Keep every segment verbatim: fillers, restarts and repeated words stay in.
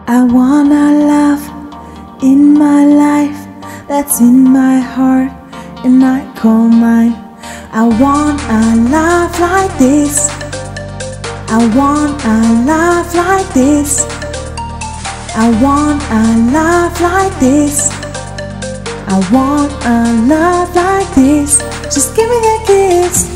I want a love in my life that's in my heart and I call mine. I want a love like this. I want a love like this. I want a love like this. I want a love like this. Just give me that kiss.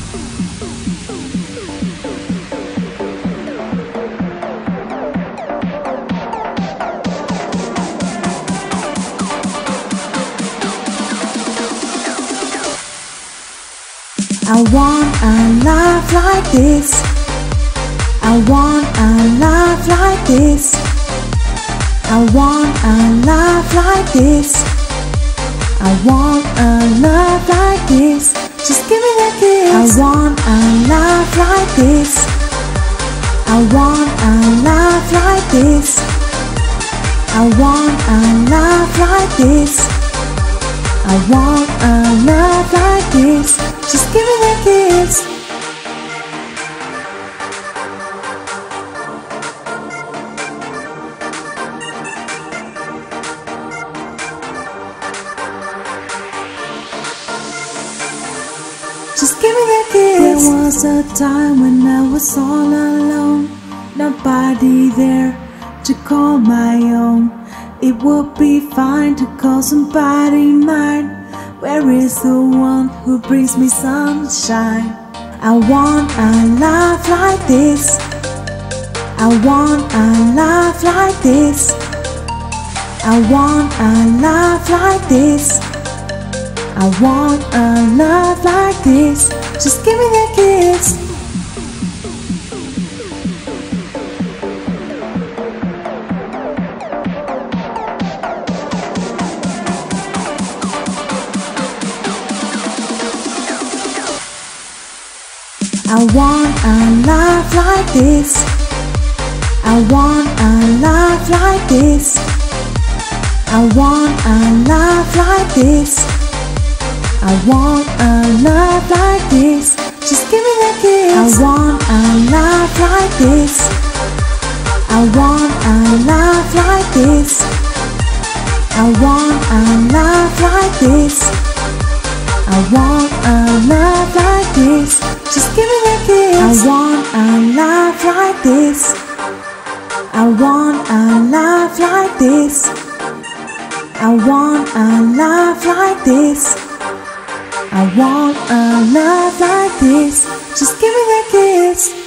I want a love like this. I want a love like this. I want a love like this. I want a love like this. Just give me that kiss. I want a love like this. I want a love like this. I want a love like this. I want a love like this. Just give me that kiss. Just give me that kiss. There was a time when I was all alone, nobody there to call my own. It would be fine to call somebody mine. Where is the one who brings me sunshine? I want a love like this. I want a love like this. I want a love like this. I want a love like this. Just give me that kiss. I want a love like this. I want a love like this. I want a love like this. I want a love like this. Just give me that kiss. I want a love like this. I want a love like this. I want a love like this. I want a love like this. Just give me that kiss. I want a love like this. I want a love like this. I want a love like this. I want a love like this. Just give me that kiss.